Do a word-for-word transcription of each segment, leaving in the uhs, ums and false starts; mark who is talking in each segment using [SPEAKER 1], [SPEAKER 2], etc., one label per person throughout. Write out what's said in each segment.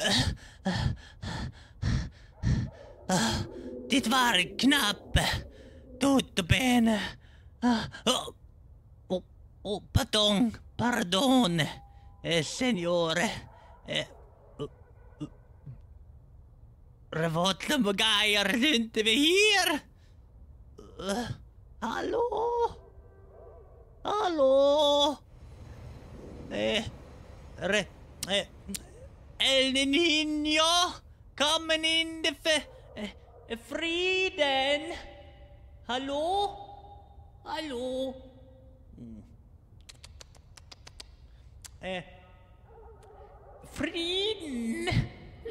[SPEAKER 1] Dit war knapp. Tutto bene. Oh, oh, oh, pardon, pardon, eh, signore. Eh, Wat een geier sind we hier? Uh, hallo? Hallo? Eh, re, eh, El Niño, kommen in de fe, eh, Frieden. Hallo? Hallo? Eh, Frieden?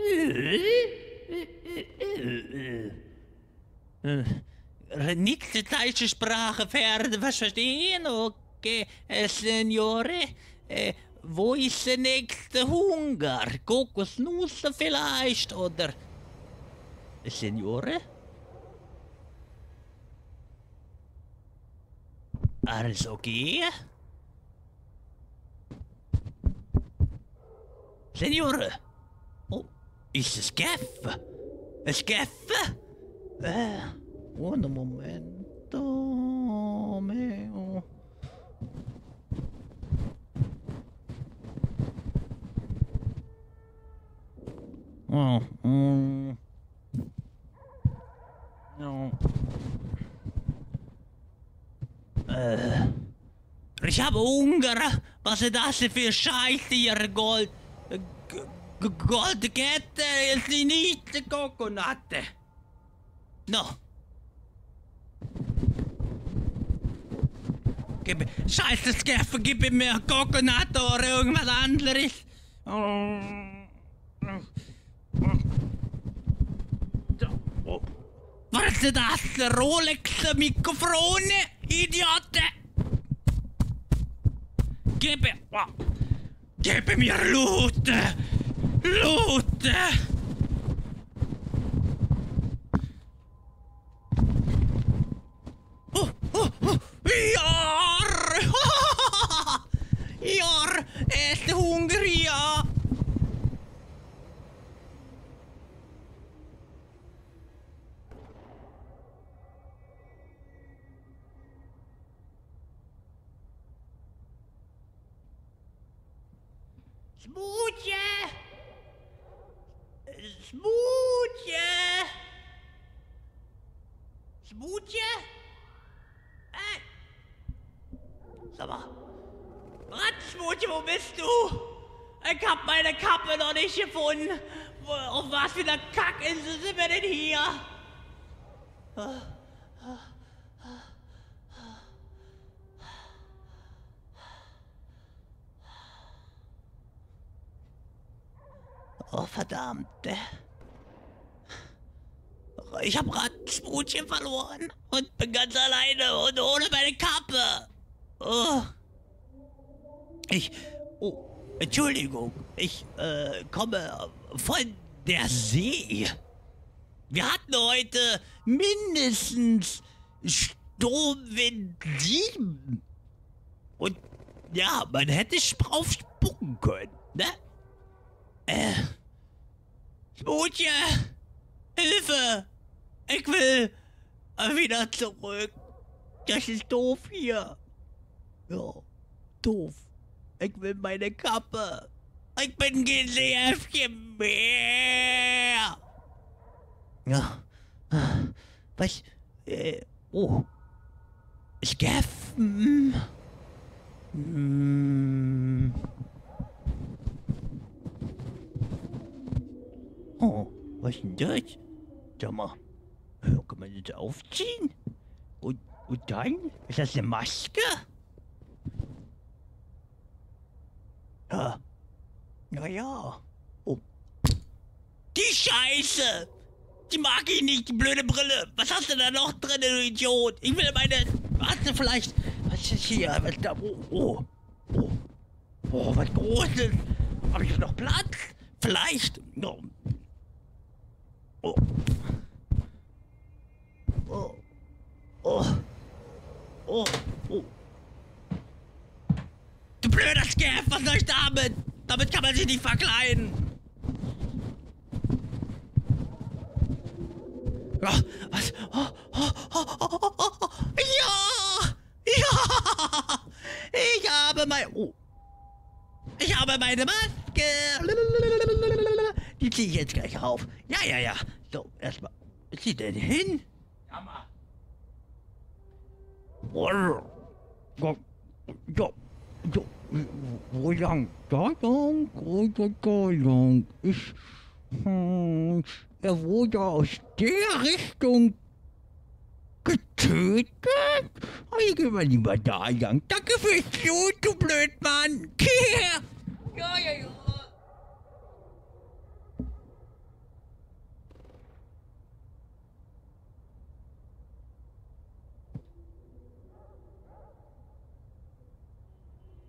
[SPEAKER 1] Niet de Duitse sprache verder was verstehen, okay, eh, signore. Eh, wo ist der nächste Hunger? Kokosnuss vielleicht, oder? Signore? Alles okay? Signore? Oh, ist es Gaffe? Es Gaffe? Eh, un momento, mio. Oh, mm. No. Äh. Ich habe Hunger. Was ist das für Scheiße hier? Gold. G Goldkette ist nicht Kokonate. No. Gib, Scheiße, Skaffe, gib mir Kokonate oder irgendwas anderes. Was ist das? Rolex-Mikrofone? Idiote! Gib mir... Gib mir Loot! Loot! Oh, oh, oh! Jar! Jar! Er ist hungrig, ja! Smoothje! Smoothje! Smoothje? Hey! Sag mal. Ratzmutje, wo bist du? Ich hab meine Kappe noch nicht gefunden. Auf was für eine Kackinsel sind wir denn hier? Oh, verdammt. Ich hab Ratzmutje verloren und bin ganz alleine und ohne meine Kappe. Oh. Ich... Oh, Entschuldigung. Ich äh, komme von der See. Wir hatten heute mindestens Sturmwind sieben. Und ja, man hätte drauf spucken können, ne? Äh... Smoothje! Hilfe! Ich will wieder zurück. Das ist doof hier. Ja, doof. Ich will meine Kappe. Ich bin kein Seeäffchen mehr. Ja. Was? Äh, oh. Skeffen. Hm. Oh, was ist denn das? Sag mal, kann man das aufziehen? Und, und dann? Ist das eine Maske? Ja. Ja, ja. Oh. Die Scheiße! Die mag ich nicht, die blöde Brille. Was hast du da noch drin, du Idiot? Ich will meine... Warte, vielleicht... Was ist hier? Was da? Oh, oh. Oh, oh was Großes. Habe ich noch Platz? Vielleicht... No. Oh. Oh. Oh. Oh. Oh. Du blöder Scaff, was soll ich damit? Damit kann man sich nicht verkleiden. Ja, was? Oh, oh, oh, oh, oh, oh, oh. Ja! Ja! Ich habe mein... Oh. Ich habe meine Maske. Die ziehe ich jetzt gleich auf. Ja, ja, ja. So, erstmal. Wo ist sie denn hin? Ja, mal. Ja, ja, ja. Wo lang? Da lang? Da, da lang. Ich... Hm, er wurde aus der Richtung getötet? Ich gehe mal lieber da lang. Danke fürs Foto.